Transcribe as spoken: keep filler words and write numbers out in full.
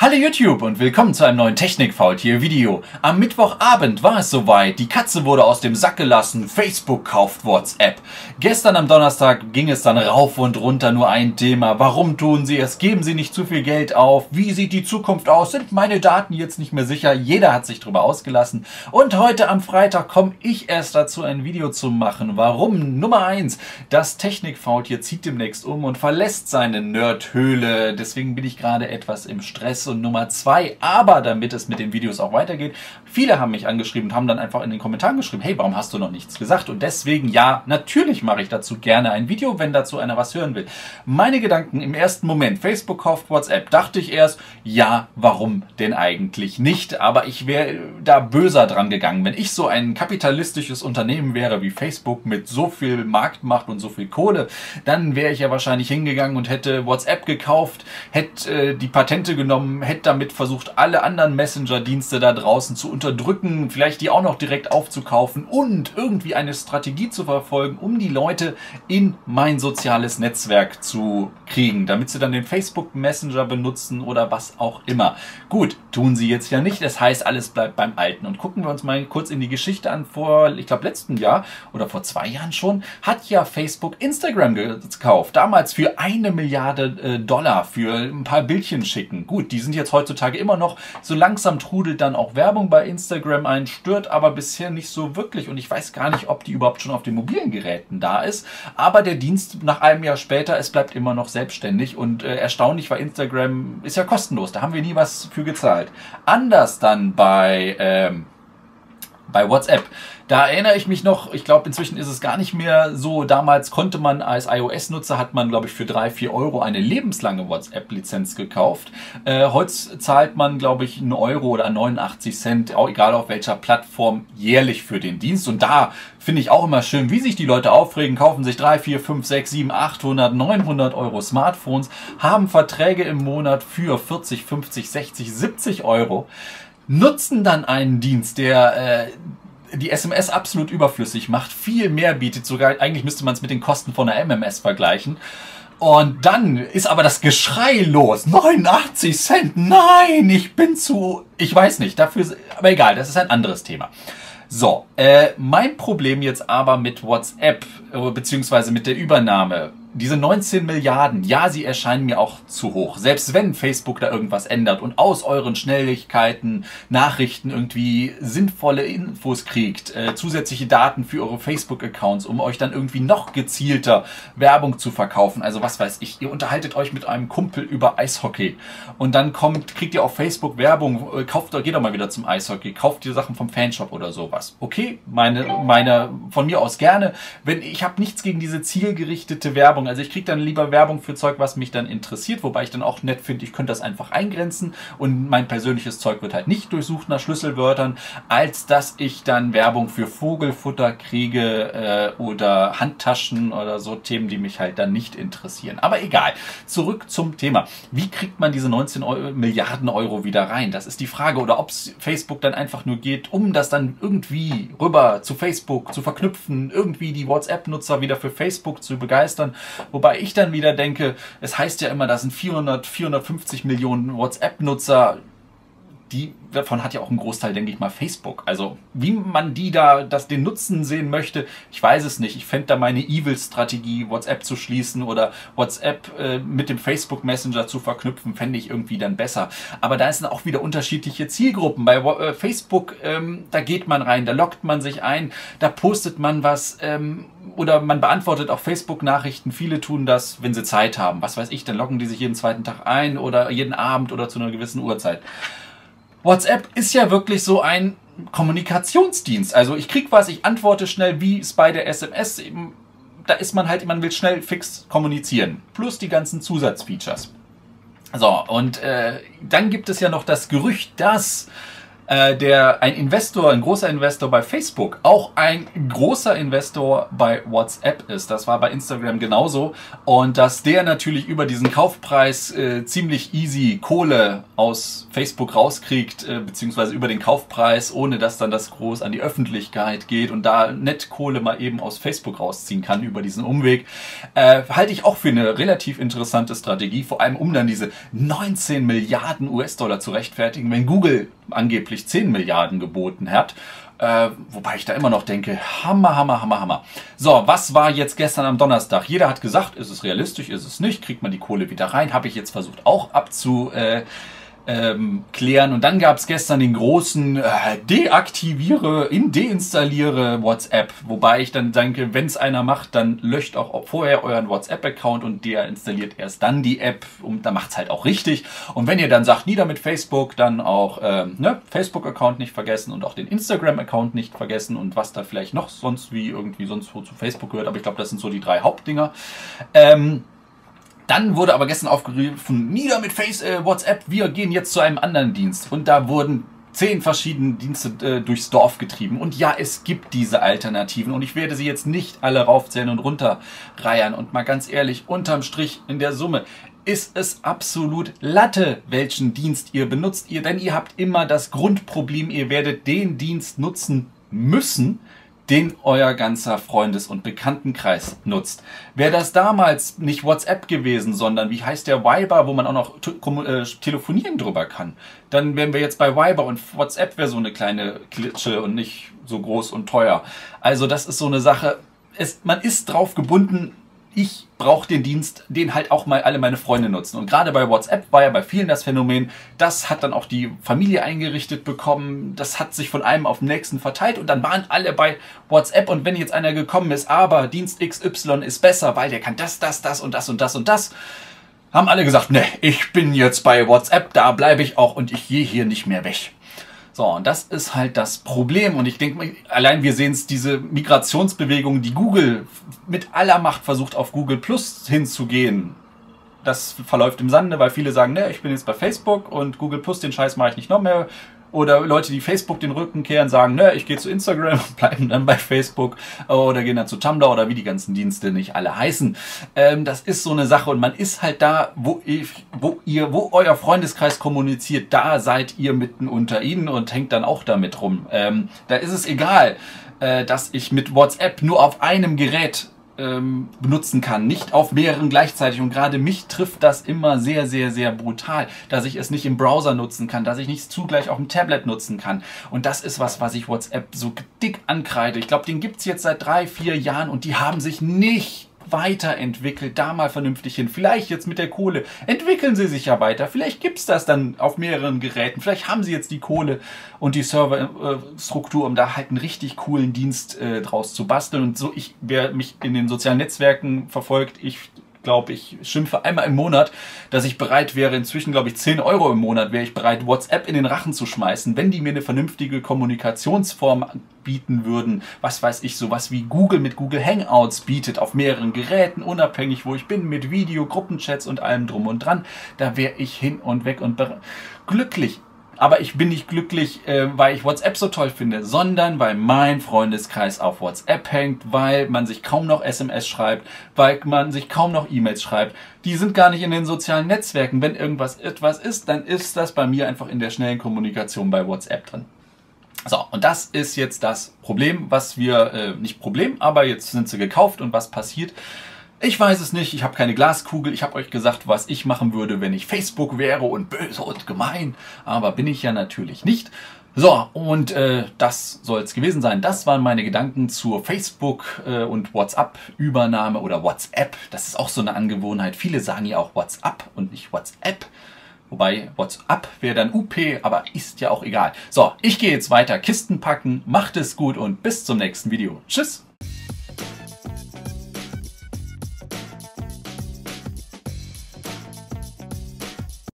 Hallo YouTube und willkommen zu einem neuen Technik-Faultier-Video. Am Mittwochabend war es soweit, die Katze wurde aus dem Sack gelassen, Facebook kauft WhatsApp. Gestern am Donnerstag ging es dann rauf und runter, nur ein Thema. Warum tun sie es? Geben sie nicht zu viel Geld auf? Wie sieht die Zukunft aus? Sind meine Daten jetzt nicht mehr sicher? Jeder hat sich darüber ausgelassen. Und heute am Freitag komme ich erst dazu, ein Video zu machen. Warum? Nummer eins, das Technik-Faultier zieht demnächst um und verlässt seine Nerdhöhle. Deswegen bin ich gerade etwas im Stress. Und Nummer zwei, aber damit es mit den Videos auch weitergeht, viele haben mich angeschrieben und haben dann einfach in den Kommentaren geschrieben, hey, warum hast du noch nichts gesagt? Und deswegen, ja, natürlich mache ich dazu gerne ein Video, wenn dazu einer was hören will. Meine Gedanken im ersten Moment, Facebook kauft WhatsApp, dachte ich erst, ja, warum denn eigentlich nicht? Aber ich wäre da böser dran gegangen. Wenn ich so ein kapitalistisches Unternehmen wäre wie Facebook mit so viel Marktmacht und so viel Kohle, dann wäre ich ja wahrscheinlich hingegangen und hätte WhatsApp gekauft, hätte äh, die Patente genommen, hätte damit versucht, alle anderen Messenger-Dienste da draußen zu unterdrücken, vielleicht die auch noch direkt aufzukaufen und irgendwie eine Strategie zu verfolgen, um die Leute in mein soziales Netzwerk zu kriegen, damit sie dann den Facebook Messenger benutzen oder was auch immer. Gut, tun sie jetzt ja nicht, das heißt, alles bleibt beim Alten. Und gucken wir uns mal kurz in die Geschichte an. Vor, ich glaube, letzten Jahr oder vor zwei Jahren schon, hat ja Facebook Instagram gekauft. Damals für eine Milliarde äh, Dollar für ein paar Bildchen schicken. Gut, die sind jetzt heutzutage immer noch, so langsam trudelt dann auch Werbung bei Instagram ein, stört aber bisher nicht so wirklich und ich weiß gar nicht, ob die überhaupt schon auf den mobilen Geräten da ist, aber der Dienst nach einem Jahr später, es bleibt immer noch selbstständig und äh, erstaunlich, weil Instagram ist ja kostenlos, da haben wir nie was für gezahlt. Anders dann bei ähm, bei WhatsApp. Da erinnere ich mich noch, ich glaube inzwischen ist es gar nicht mehr so, damals konnte man als iOS-Nutzer, hat man glaube ich für drei, vier Euro eine lebenslange WhatsApp-Lizenz gekauft. Äh, heute zahlt man glaube ich einen Euro oder neunundachtzig Cent, auch egal auf welcher Plattform, jährlich für den Dienst. Und da finde ich auch immer schön, wie sich die Leute aufregen, kaufen sich drei, vier, fünf, sechs, sieben, achthundert, neunhundert Euro Smartphones, haben Verträge im Monat für vierzig, fünfzig, sechzig, siebzig Euro, nutzen dann einen Dienst, der äh, die S M S absolut überflüssig macht, viel mehr bietet, sogar eigentlich müsste man es mit den Kosten von einer M M S vergleichen. Und dann ist aber das Geschrei los. neunundachtzig Cent, nein, ich bin zu, ich weiß nicht, dafür, aber egal, das ist ein anderes Thema. So, äh, mein Problem jetzt aber mit WhatsApp, äh, beziehungsweise mit der Übernahme, diese neunzehn Milliarden, ja, sie erscheinen mir auch zu hoch. Selbst wenn Facebook da irgendwas ändert und aus euren Schnelligkeiten, Nachrichten irgendwie sinnvolle Infos kriegt, äh, zusätzliche Daten für eure Facebook-Accounts, um euch dann irgendwie noch gezielter Werbung zu verkaufen. Also was weiß ich, ihr unterhaltet euch mit einem Kumpel über Eishockey und dann kommt, kriegt ihr auf Facebook Werbung, äh, kauft, geht doch mal wieder zum Eishockey, kauft ihr Sachen vom Fanshop oder sowas. Okay, meine, meine, von mir aus gerne. Wenn, ich habe nichts gegen diese zielgerichtete Werbung. Also ich kriege dann lieber Werbung für Zeug, was mich dann interessiert, wobei ich dann auch nett finde, ich könnte das einfach eingrenzen und mein persönliches Zeug wird halt nicht durchsucht nach Schlüsselwörtern, als dass ich dann Werbung für Vogelfutter kriege äh, oder Handtaschen oder so Themen, die mich halt dann nicht interessieren. Aber egal, zurück zum Thema. Wie kriegt man diese neunzehn Milliarden Euro wieder rein? Das ist die Frage. Oder ob es Facebook dann einfach nur geht, um das dann irgendwie rüber zu Facebook zu verknüpfen, irgendwie die WhatsApp-Nutzer wieder für Facebook zu begeistern. Wobei ich dann wieder denke, es heißt ja immer, das sind vierhundert, vierhundertfünfzig Millionen WhatsApp-Nutzer. Die, davon hat ja auch ein Großteil, denke ich mal, Facebook. Also wie man die da, das den Nutzen sehen möchte, ich weiß es nicht. Ich fände da meine Evil-Strategie, WhatsApp zu schließen oder WhatsApp äh, mit dem Facebook Messenger zu verknüpfen, fände ich irgendwie dann besser. Aber da sind auch wieder unterschiedliche Zielgruppen. Bei äh, Facebook, ähm, da geht man rein, da loggt man sich ein, da postet man was ähm, oder man beantwortet auch Facebook-Nachrichten. Viele tun das, wenn sie Zeit haben. Was weiß ich, dann loggen die sich jeden zweiten Tag ein oder jeden Abend oder zu einer gewissen Uhrzeit. WhatsApp ist ja wirklich so ein Kommunikationsdienst. Also ich krieg was, ich antworte schnell, wie es bei der S M S eben, da ist man halt, man will schnell fix kommunizieren. Plus die ganzen Zusatzfeatures. So, und äh, dann gibt es ja noch das Gerücht, dass äh, der ein Investor, ein großer Investor bei Facebook, auch ein großer Investor bei WhatsApp ist. Das war bei Instagram genauso. Und dass der natürlich über diesen Kaufpreis äh, ziemlich easy Kohle aus Facebook rauskriegt, äh, beziehungsweise über den Kaufpreis, ohne dass dann das groß an die Öffentlichkeit geht und da nett Kohle mal eben aus Facebook rausziehen kann über diesen Umweg, äh, halte ich auch für eine relativ interessante Strategie, vor allem um dann diese neunzehn Milliarden U S-Dollar zu rechtfertigen, wenn Google angeblich zehn Milliarden geboten hat. Äh, wobei ich da immer noch denke, Hammer, Hammer, Hammer, Hammer. So, was war jetzt gestern am Donnerstag? Jeder hat gesagt, ist es realistisch, ist es nicht, kriegt man die Kohle wieder rein, habe ich jetzt versucht auch abzu... Äh, Ähm, klären. Und dann gab es gestern den großen äh, deaktiviere, in deinstalliere WhatsApp, wobei ich dann denke, wenn es einer macht, dann löscht auch vorher euren WhatsApp-Account und der installiert erst dann die App und dann macht es halt auch richtig. Und wenn ihr dann sagt, nieder mit Facebook, dann auch ähm, ne, Facebook-Account nicht vergessen und auch den Instagram-Account nicht vergessen und was da vielleicht noch sonst wie irgendwie sonst wo zu Facebook gehört, aber ich glaube, das sind so die drei Hauptdinger. Ähm, Dann wurde aber gestern aufgerufen, nieder mit Face, äh, WhatsApp, wir gehen jetzt zu einem anderen Dienst. Und da wurden zehn verschiedene Dienste äh, durchs Dorf getrieben. Und ja, es gibt diese Alternativen. Und ich werde sie jetzt nicht alle raufzählen und runterreiern. Und mal ganz ehrlich, unterm Strich in der Summe ist es absolut Latte, welchen Dienst ihr benutzt. Ihr, denn ihr habt immer das Grundproblem, ihr werdet den Dienst nutzen müssen, den euer ganzer Freundes- und Bekanntenkreis nutzt. Wäre das damals nicht WhatsApp gewesen, sondern wie heißt der Viber, wo man auch noch äh, telefonieren drüber kann, dann wären wir jetzt bei Viber und WhatsApp wäre so eine kleine Klitsche und nicht so groß und teuer. Also das ist so eine Sache, es, man ist drauf gebunden, ich brauche den Dienst, den halt auch mal alle meine Freunde nutzen. Und gerade bei WhatsApp war ja bei vielen das Phänomen, das hat dann auch die Familie eingerichtet bekommen, das hat sich von einem auf den nächsten verteilt und dann waren alle bei WhatsApp und wenn jetzt einer gekommen ist, aber Dienst X Y ist besser, weil der kann das, das, das und das und das und das, haben alle gesagt, ne, ich bin jetzt bei WhatsApp, da bleibe ich auch und ich gehe hier nicht mehr weg. So, und das ist halt das Problem. Und ich denke, allein wir sehen es, diese Migrationsbewegung, die Google mit aller Macht versucht, auf Google Plus hinzugehen. Das verläuft im Sande, weil viele sagen, ne, ich bin jetzt bei Facebook und Google Plus, den Scheiß mache ich nicht noch mehr. Oder Leute, die Facebook den Rücken kehren, sagen, ne, ich gehe zu Instagram und bleiben dann bei Facebook oder gehen dann zu Tumblr oder wie die ganzen Dienste nicht alle heißen. Ähm, das ist so eine Sache und man ist halt da, wo, ich, wo ihr, wo euer Freundeskreis kommuniziert, da seid ihr mitten unter ihnen und hängt dann auch damit rum. Ähm, da ist es egal, äh, dass ich mit WhatsApp nur auf einem Gerät ähm, benutzen kann, nicht auf mehreren gleichzeitig. Und gerade mich trifft das immer sehr, sehr, sehr brutal, dass ich es nicht im Browser nutzen kann, dass ich nicht zugleich auf dem Tablet nutzen kann. Und das ist was, was ich WhatsApp so dick ankreide. Ich glaube, den gibt's jetzt seit drei, vier Jahren und die haben sich nicht weiterentwickelt, da mal vernünftig hin. Vielleicht jetzt mit der Kohle entwickeln sie sich ja weiter. Vielleicht gibt's das dann auf mehreren Geräten. Vielleicht haben sie jetzt die Kohle und die Serverstruktur, um da halt einen richtig coolen Dienst äh, draus zu basteln. Und so, ich, wer mich in den sozialen Netzwerken verfolgt, ich glaube, ich schimpfe einmal im Monat, dass ich bereit wäre, inzwischen glaube ich zehn Euro im Monat, wäre ich bereit, WhatsApp in den Rachen zu schmeißen, wenn die mir eine vernünftige Kommunikationsform bieten würden, was weiß ich, sowas wie Google mit Google Hangouts bietet, auf mehreren Geräten, unabhängig wo ich bin, mit Video, Gruppenchats und allem drum und dran, da wäre ich hin und weg und glücklich. Aber ich bin nicht glücklich, äh, weil ich WhatsApp so toll finde, sondern weil mein Freundeskreis auf WhatsApp hängt, weil man sich kaum noch S M S schreibt, weil man sich kaum noch E-Mails schreibt. Die sind gar nicht in den sozialen Netzwerken. Wenn irgendwas etwas ist, dann ist das bei mir einfach in der schnellen Kommunikation bei WhatsApp drin. So, und das ist jetzt das Problem, was wir, äh, nicht Problem, aber jetzt sind sie gekauft und was passiert? Ich weiß es nicht, ich habe keine Glaskugel, ich habe euch gesagt, was ich machen würde, wenn ich Facebook wäre und böse und gemein, aber bin ich ja natürlich nicht. So, und äh, das soll es gewesen sein. Das waren meine Gedanken zur Facebook- äh, und WhatsApp-Übernahme oder WhatsApp. Das ist auch so eine Angewohnheit. Viele sagen ja auch WhatsApp und nicht WhatsApp. Wobei WhatsApp wäre dann U P, aber ist ja auch egal. So, ich gehe jetzt weiter Kisten packen, macht es gut und bis zum nächsten Video. Tschüss!